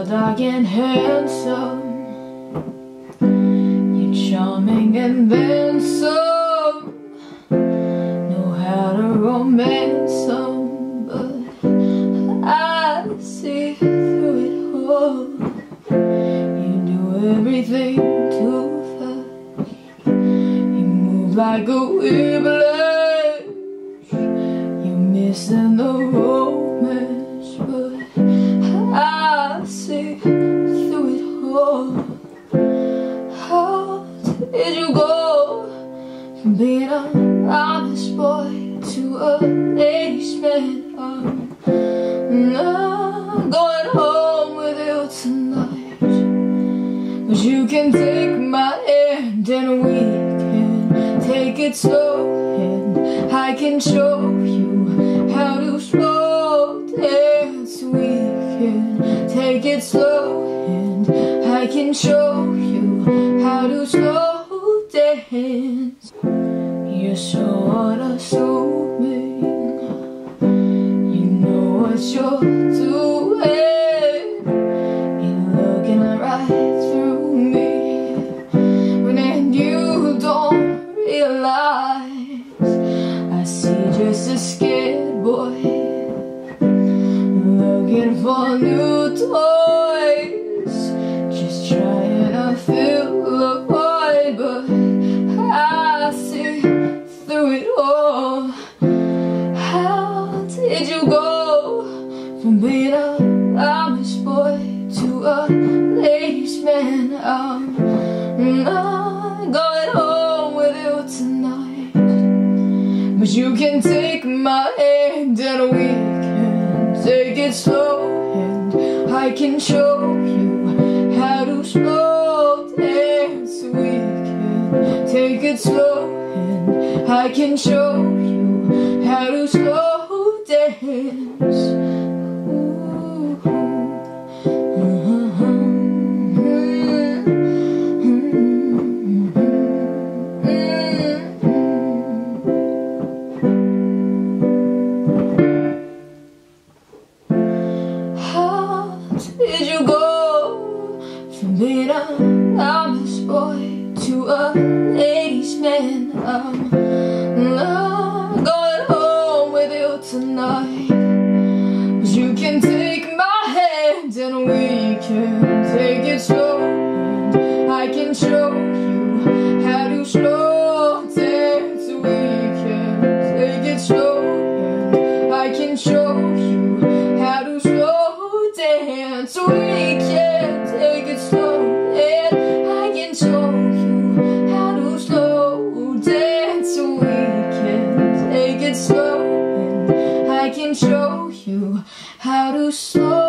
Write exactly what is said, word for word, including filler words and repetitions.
Tall, dark, and handsome. You're charming and then some. Know how to romance some, but I see through it all. You do everything too fast. You move like a whiplash. You're missing the romance, but I see through it all. How did you go from being an honest boy to a ladies' man? I'm not going home with you tonight, but you can take my hand and we can take it slow, and I can show you how to slow dance. We can take it slow, and I can show you how to slow dance. You're so unassuming, you know what you're doing. You're looking right through me, when then you don't realize I see just a scared boy looking for new toys, just trying to fill the void, but I see through it all. How did you go from being an honest boy to a ladies' man? I'm not going home with you tonight, but you can take my hand and we can take it slow, and I can show you how to slow dance. We can take it slow, and I can show you how to slow dance. Ooh. Mm-hmm. Did you go from being an honest boy to a ladies' man? I'm not going home with you tonight, but you can take my hand and we can take it slow, and I can show you how to slow dance. We can take it slow, and I can show you how to slow dance. We can take it slow, and I can show you how to slow dance. We can take it slow, and I can show you how to slow